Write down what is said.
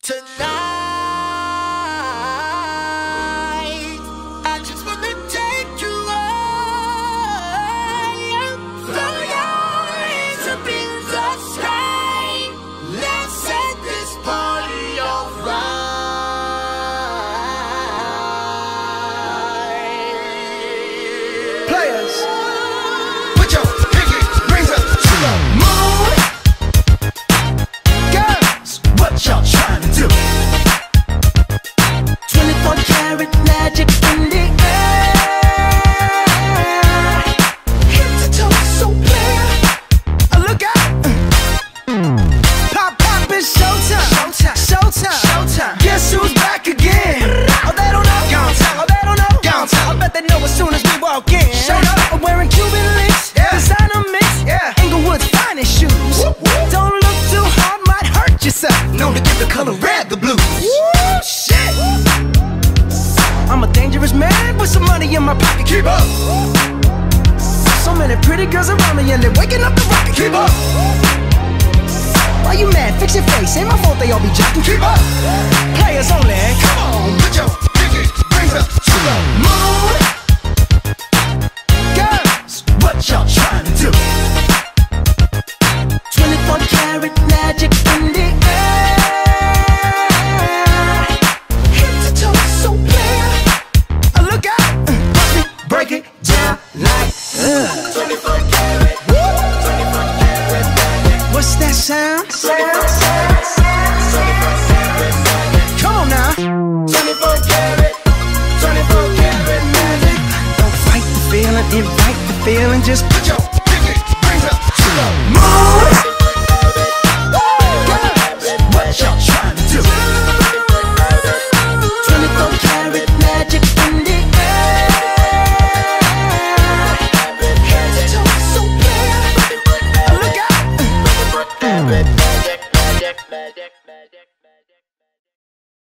Tonight, I just wanna take you high. Throw your hands up in the sky. Let's set this party alright. Players, put your pinky rings up to the moon. Girls, what y'all trying to do? 24 karat magic in the air. Head to toe, so clear. Look out! Pop, pop, it's showtime. Showtime, showtime, showtime. Guess who's back again? Oh, they don't know. Gone time. Oh, they don't know. Gone time. I bet they know as soon as we walk in. Showed up. I'm wearing Cuban links. Yeah. Designer mix. Yeah. Inglewood's finest shoes. Whoop, whoop. Don't look too hard, might hurt yourself. Known to give the color red the blues. Woo, shit. I'm a dangerous man with some money in my pocket. Keep up. So many pretty girls around me and they're waking up the rocket. Keep up. Why you mad? Fix your face. Ain't my fault they all be jocking. Keep up. Players only. Come on, put your pinky rings up to the moon. Girls, what y'all trying to do? 24 karat magic in the air. Head to toe, so clear. Look out! Watch me break it down like 24 karat. 24 karat magic. What's that sound? 24 karat magic. Come on now. 24 karat. 24 karat magic. Don't fight the feeling, invite the feeling. Just put your